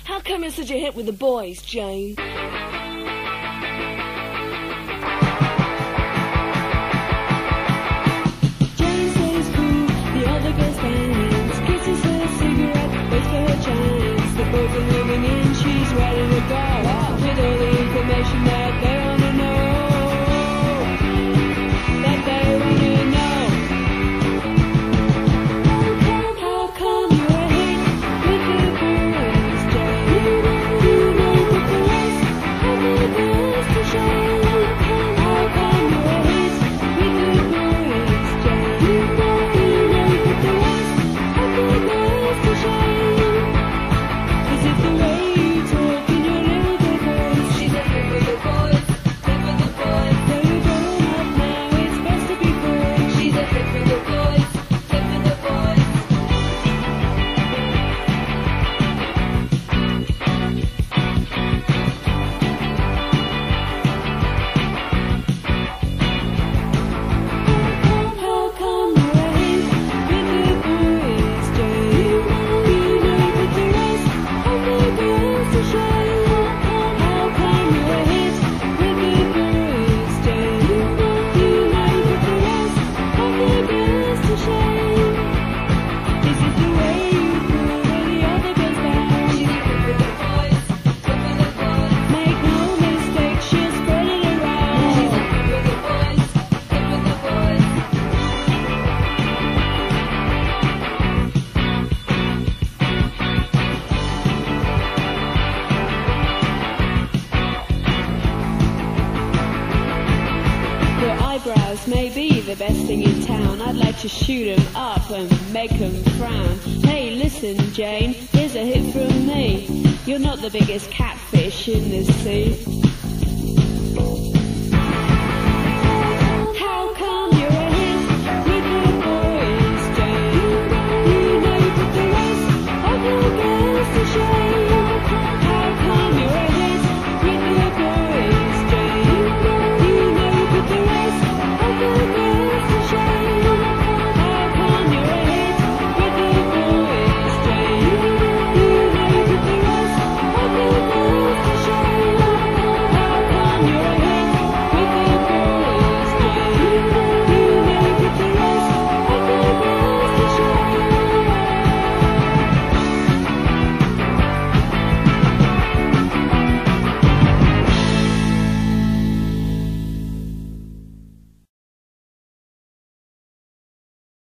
How come you're such a hit with the boys, Jane? Jane stays cool, the other girl stands, kisses her cigarette, waits for her chance. The boys are moving in, she's ready to go, with all the information that they want to know. That they want to know. How come you're a hit with the boys, Jane? You know that the rest have the girls to show. How come you're a hit with the boys, Jane? You know that the rest have the girls to show. Is it the way you talk in your little bit voice? She's a hit with the boys, hit with the boys. Though you're grown up now, it's best to be boys. She's a hit with the boys, hit with the boys. How come you're a hit with the boys, Jane? You know that the rest have the girls to show. How come you're a hit with the boys, Jane? You know that the rest have the girls to show. Is it the way you pull all the other girls down? She's a hit with the boys, hit with the boys. Make no mistake, she'll spread it around. She's a hit with the boys, hit with the boys. Your eyebrows may be the best thing in town. I'd like to shoot 'em up and make 'em frown. Hey, listen, Jane, here's a hit from me. You're not the biggest catfish in the sea.